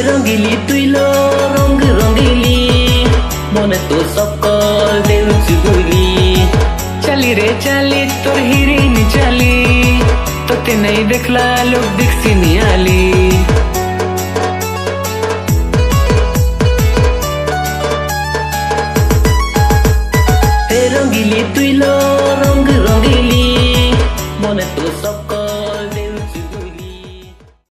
रंगिली तुइलो रंग रंगिली मने तो सकल देउछु गुली चली रे चली तोर हिरिन चली तोते नहीं देखला लोग दिखसी नियाली रंगिली तुइलो रंग रंगिली